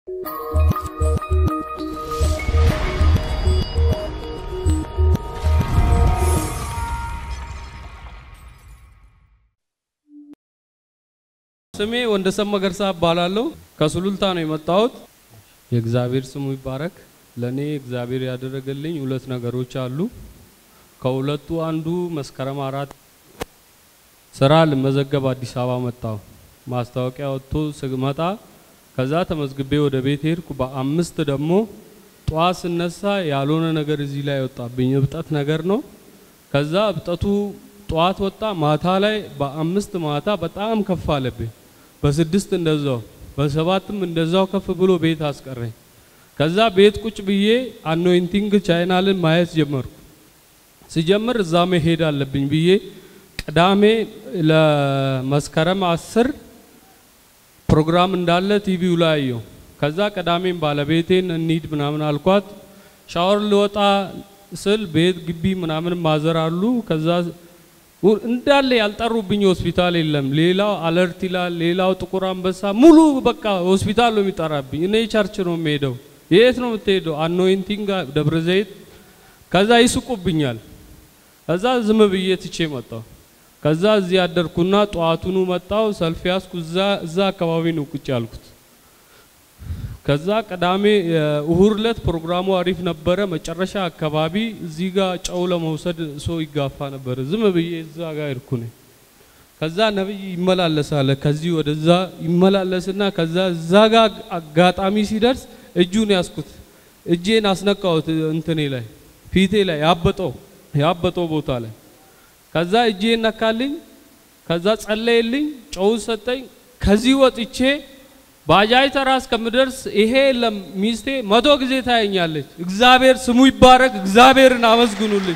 ስሜ ወንደሰን መገርሳ እባላለሁ ከሱሉልታ ነው የመጣሁት የእግዚአብሔር ስሙ ይባረክ ለኔ እግዚአብሔር ያደረገልኝ ሁለት ነገሮች አሉ ከሁለቱ አንዱ መስከረም 4 ስራ ለመዘገብ አዲስ አበባ መጣሁ ማስታወቂያ ወጥቶ ስመጣ ከዛ ተመዝግቤ ወደ ቤት ሄድኩ በአምስት ደግሞ ጧት ስነሳ ያልሆነ ነገር እዚህ ላይ ወጣብኝ እብጠት ነገር ነው ከዛ እብጠቱ ጧት ወጣ ማታ ላይ በአምስት ማታ በጣም ከፍ አለብኝ በስድስት እንደዛው በሰባትም እንደዛው ከፍ ብሎ ቤት አስቀረኝ ከዛ ቤት ቁጭ ብዬ አኖይንቲንግ ቻናልን ማየት ጀመርኩ ሲጀምር እዛ መሄድ አለብኝ ብዬ ቅዳሜ ለመስከረም 10 ፕሮግራም እንዳለ ቲቪው ላይ አየሁ ከዛ ቅዳሜን ባለቤቴን እንሂድ ምናምን አልኳት ሻወር ልወጣ ስል ቤት ግቢ ምናምን ማዘራሉ ከዛ እንዳለ ያልጠሩብኝ ሆስፒታል የለም ሌላው አለርት ይላል ሌላው ጥቁር አንበሳ ሙሉ በቃ ሆስፒታል ነው የሚጠራብኝ እኔ ቸርች ነው የምሄደው የት ነው የምትሄደው አኖይንቲንግ ደብረ ዘይት ከዛ ይስቁብኛል ከዛ ዝም ብዬ ትቼ መጣሁ ከዛ እዚህ ያደርኩና ጧቱኑ መጣው ሰልፍ ያስኩ እዛ አካባቢ ነው ቁጭ ያልኩት ከዛ ቅዳሜ እሁርለት ፕሮግራሙ አሪፍ ነበረ መጨረሻ አካባቢ እዚህ ጋር ጨው ለመውሰድ ሰው ይጋፋ ነበር ዝም ብዬ እዛ ጋር ይርኩኝ ከዛ ነብይ ይመላለሳል ከዚህ ወደዛ ይመላለስና ከዛ እዛ ጋር አጋጣሚ ሲደርስ እጁን ያስኩት እጄን አስነካውት እንትኔ ላይ ፊቴ ላይ ያበጠው ቦታ ላይ ከዛ እጄን ነካልኝ ከዛ ጸለየልኝ ጨው ሰጠኝ ከዚህ ወጥቼ ባጃይ ተራስ ከምደርስ ይሄ ለሚስቴ 100 ጊዜ ታየኛለች እግዚአብሔር ስሙ ይባረክ እግዚአብሔርን አመስግኑልኝ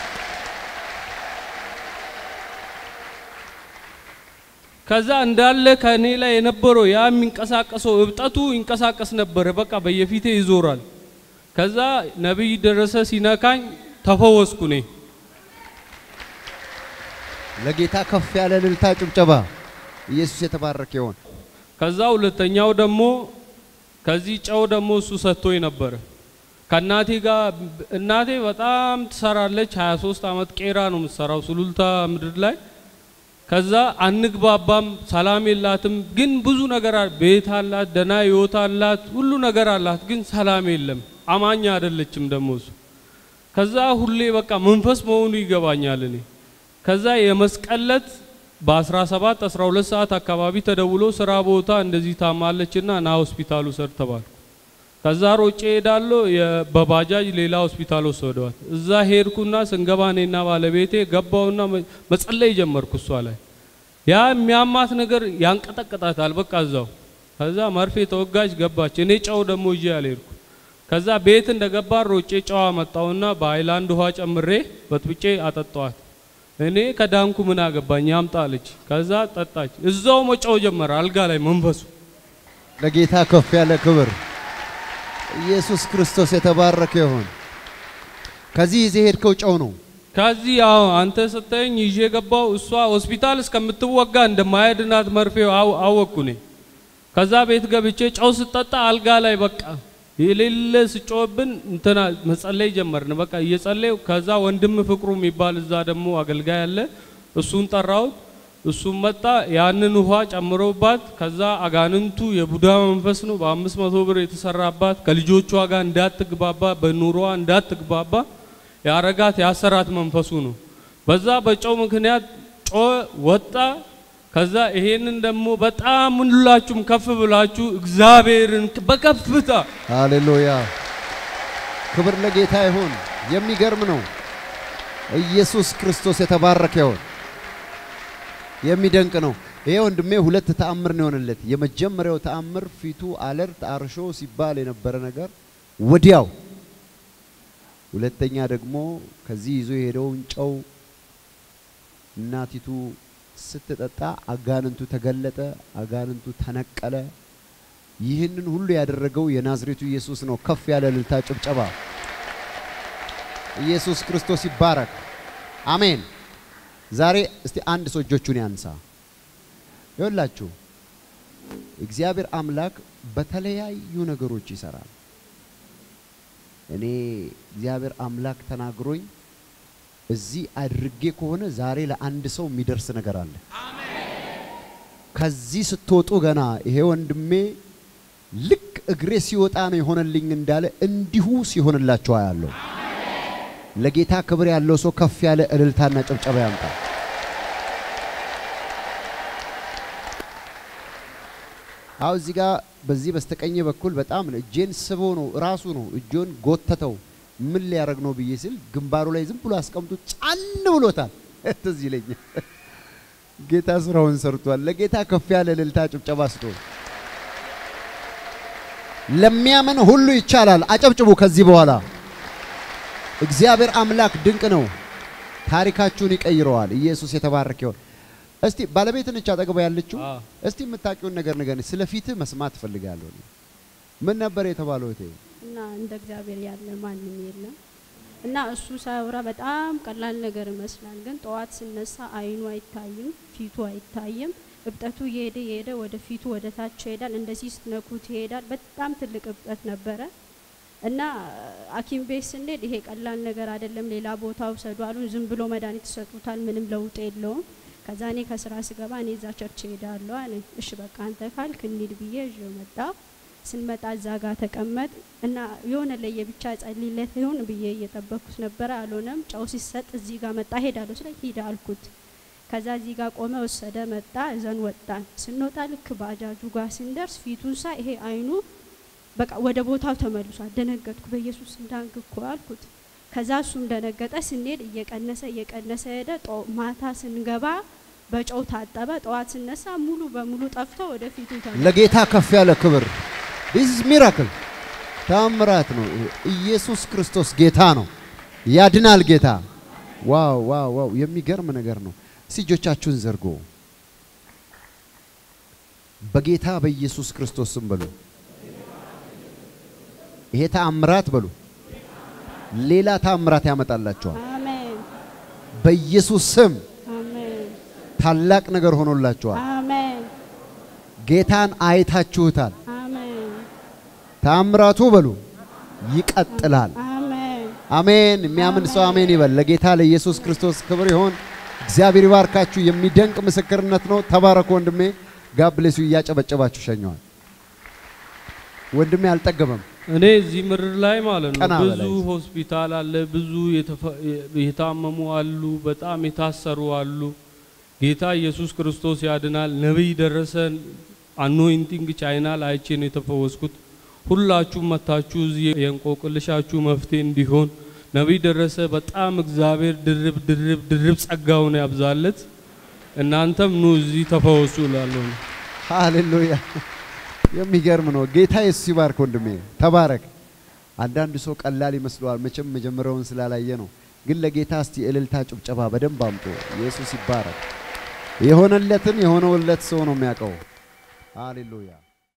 ከዛ እንዳለ ከኔ ላይ የነበረው ያ የሚንቀሳቀሰው እብጠቱ ይንቀሳቀስ ነበር በቃ በየፊቴ ይዞራል ከዛ ነብይ ደረሰ ሲነካኝ ተፈወስኩ ነኝ ለጌታ ከፍ ያለ ልልታ ጭብጨባ ኢየሱስ የተባረከ ይሁን ከዛ ሁለተኛው ደግሞ ከዚህ ጨው ደግሞ እሱ ሰጥቶኝ ነበር ከናቴ ጋር እናቴ በጣም ትሰራለች 23 አመት ቄራ ነው የምትሰራው ሱሉልታ ምድር ላይ ከዛ አንግባባም ሰላም የላትም ግን ብዙ ነገር ቤት አላት ደና ህይወት አላት ሁሉ ነገር አላት ግን ሰላም የለም አማኛ አይደለችም ደግሞ እሱ ከዛ ሁሌ በቃ መንፈስ መሆኑ ይገባኛል እኔ ከዛ የመስቀለት በ17 12 ሰዓት አካባቢ ተደውሎ ስራ ቦታ እንደዚህ ታማለችና ና ሆስፒታሉ ሰር ተባልኩ ከዛ ሮጬ ሄዳለሁ በባጃጅ ሌላ ሆስፒታል ወሰደዋት እዛ ሄድኩና ስንገባኔና ባለቤቴ ገባውና መጸለይ ጀመርኩ እሷ ላይ ያ የሚያማት ነገር ያንቀጠቀጣታል በቃ እዛው ከዛ መርፌ ተወጋጅ ገባች እኔ ጨው ደግሞ ይዤ አልሄድኩ ከዛ ቤት እንደገባ ሮጬ ጨው አመጣውና በአይላንድ ውሃ ጨምሬ በጥብጬ አጠጣዋት እኔ ከዳንኩ ምን አገባኝ ያምጣለች ከዛ ጠጣች እዛው መጫው ጀመረ አልጋ ላይ መንፈሱ ለጌታ ከፍ ያለ ክብር ኢየሱስ ክርስቶስ የተባረከ ይሁን ከዚህ ይዘህ ሄድከው ጨው ነው ከዚህ አንተ ሰጠኝ ይዤ ገባው እሷ ሆስፒታል እስከምትወጋ እንደማይድናት መርፌው አወኩኔ ከዛ ቤት ገብቼ ጨው ስጠጣ አልጋ ላይ በቃ የሌለ ስጮብን እንትና መጸለይ ጀመርን በቃ እየጸለየው ከዛ ወንድም ፍቅሩ የሚባል እዛ ደግሞ አገልጋይ ያለ እሱን ጠራው እሱም መጣ ያንን ውሃ ጨምሮባት ከዛ አጋንንቱ የቡዳ መንፈስ ነው በ500 ብር የተሰራባት ከልጆቿ ጋር እንዳትግባባ በኑሮዋ እንዳትግባባ ያረጋት ያሰራት መንፈሱ ነው በዛ በጨው ምክንያት ጮ ወጣ ከዛ ይሄንን ደግሞ በጣም ሁላችሁም ከፍ ብላችሁ እግዚአብሔርን በከፍታ ሃሌሉያ ክብር ለጌታ ይሁን የሚገርም ነው ኢየሱስ ክርስቶስ የተባረከ ይሁን የሚደንቅ ነው ይሄ ወንድሜ ሁለት ተአምር ነው የሆነለት የመጀመሪያው ተአምር ፊቱ አለርት አርሾ ሲባል የነበረ ነገር ወዲያው ሁለተኛ ደግሞ ከዚህ ይዞ የሄደውን ጨው እናቲቱ ስትጠጣ አጋንንቱ ተገለጠ አጋንንቱ ተነቀለ ይህንን ሁሉ ያደረገው የናዝሬቱ ኢየሱስ ነው ከፍ ያለ ልልታ ጭብጨባ ኢየሱስ ክርስቶስ ይባረክ አሜን ዛሬ እስቲ አንድ ሰው እጆቹን ያንሳ ይወላችሁ እግዚአብሔር አምላክ በተለያዩ ነገሮች ይሰራል። እኔ እግዚአብሔር አምላክ ተናግሮኝ እዚህ አድርጌ ከሆነ ዛሬ ለአንድ ሰው የሚደርስ ነገር አለ። አሜን። ከዚህ ስትወጡ ገና ይሄ ወንድሜ ልክ እግሬ ሲወጣ ነው የሆነልኝ እንዳለ እንዲሁ ሲሆንላችሁ አያለሁ። አሜን። ለጌታ ክብር ያለው ሰው ከፍ ያለ እልልታና ጭብጨባ ያምጣ። አው እዚህ ጋር በዚህ በስተቀኝ በኩል በጣም እጄን ስቦ ነው ራሱ ነው እጆን ጎተተው ምን ሊያረግ ነው ብዬ ሲል ግንባሩ ላይ ዝም ብሎ አስቀምጦ ጫን ብሎታል። እዚህ ይለኝ ጌታ ስራውን ሰርቷል። ለጌታ ከፍ ያለ እልልታ ጭብጨባ ስጡ። ለሚያምን ሁሉ ይቻላል። አጨብጭቡ። ከዚህ በኋላ እግዚአብሔር አምላክ ድንቅ ነው። ታሪካችሁን ይቀይረዋል። ኢየሱስ የተባረከ ይሁን። እስቲ ባለቤትን አጠገብ ያለችው እስቲ የምታውቂውን ነገር ንገሪኝ። ስለፊት መስማት ፈልጋለሁ። ምን ነበር የተባለው? እና እንደ እግዚአብሔር ያለ ማንም የለም እና እሱ ሳይወራ በጣም ቀላል ነገር ይመስላል። ግን ጧት ሲነሳ አይኑ አይታይም፣ ፊቱ አይታይም። እብጠቱ የሄደ ወደ ፊቱ ወደ ታች ይሄዳል። እንደዚህ ስትነኩት ይሄዳል። በጣም ትልቅ እብጠት ነበረ እና ሐኪም ቤት ስንሄድ ይሄ ቀላል ነገር አይደለም፣ ሌላ ቦታ ወሰዱ አሉን። ዝም ብሎ መድኃኒት ይሰጡታል፣ ምንም ለውጥ የለውም። ከዛ እኔ ከስራ ስገባ እኔ እዛ ቸርች ሄዳለሁ አለ። እሺ በቃ አንተ ካልክ እንሂድ ብዬ ይዤው መጣ። ስንመጣ እዛ ጋር ተቀመጥ እና የሆነ ለየብቻ ጸልይለት ይሁን ብዬ እየጠበኩት ነበር። አልሆነም። ጫው ሲሰጥ እዚህ ጋር መጣ። ሄዳለሁ ስለ ሄዳ አልኩት። ከዛ እዚህ ጋር ቆመ፣ ወሰደ፣ መጣ። እዘን ወጣን። ስንወጣ ልክ ባጃጁ ጋር ስንደርስ ፊቱን ሳይ ይሄ አይኑ በቃ ወደ ቦታው ተመልሷል። ደነገጥኩ። በኢየሱስ እንዳንግኩ አልኩት። ከዛ እሱም ደነገጠ። ስንሄድ እየቀነሰ ሄደ። ማታ ስንገባ በጨው ታጠበ። ጠዋት ስነሳ ሙሉ በሙሉ ጠፍቶ ወደ ፊቱ ተመለሰ። ለጌታ ከፍ ያለ ክብር። this is miracle ታምራት ነው። ኢየሱስ ክርስቶስ ጌታ ነው። ያድናል ጌታ። ዋው ዋው ዋው የሚገርም ነገር ነው። እጆቻችሁን ዘርጉ። በጌታ በኢየሱስ ክርስቶስ ስም በሉ። ይሄ ታምራት በሉ ሌላ ታምራት ያመጣላችኋል። አሜን። በኢየሱስ ስም አሜን። ታላቅ ነገር ሆኖላችኋል። አሜን። ጌታን አይታችሁታል። አሜን። ታምራቱ በሉ ይቀጥላል። አሜን አሜን። የሚያምን ሰው አሜን ይበል። ለጌታ ለኢየሱስ ክርስቶስ ክብር ይሁን። እግዚአብሔር ይባርካችሁ። የሚደንቅ ምስክርነት ነው። ተባረኩ ወንድሜ። ጋብሌሱ ያጨበጨባችሁ ሸኛዋል። ወንድሜ አልጠገበም። እኔ እዚህ ምድር ላይ ማለት ነው ብዙ ሆስፒታል አለ፣ ብዙ የታመሙ አሉ፣ በጣም የታሰሩ አሉ። ጌታ ኢየሱስ ክርስቶስ ያድናል። ነብይ ደረሰን አኖይንቲንግ ቻይና ላይ አይቼ ነው የተፈወስኩት። ሁላችሁም መታችሁ እዚህ የእንቆቅልሻችሁ መፍትሄ እንዲሆን ነብይ ደረሰ በጣም እግዚአብሔር ድርብ ጸጋውን ያብዛለት። እናንተም ኑ እዚህ ተፈወሱ እላለሁ። ሃሌሉያ። የሚገርም ነው። ጌታ ኢየሱስ ይባርክ ወንድሜ፣ ተባረክ። አንዳንድ ሰው ቀላል ይመስለዋል መቼም መጀመሪያውን ስላላየ ነው። ግን ለጌታ እስቲ እልልታ ጭብጨባ በደንብ አምጡ። ኢየሱስ ይባረክ። የሆነለትን የሆነውለት ሰው ነው የሚያውቀው። ሃሌሉያ።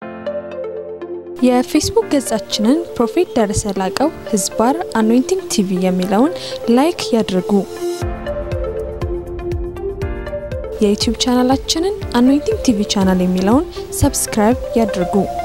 የፌስቡክ ገጻችንን ፕሮፌት ደረሰ ላቀው ህዝባር አኖይንቲንግ ቲቪ የሚለውን ላይክ ያድርጉ። የዩቲዩብ ቻናላችንን አኖይንቲንግ ቲቪ ቻናል የሚለውን ሰብስክራይብ ያድርጉ።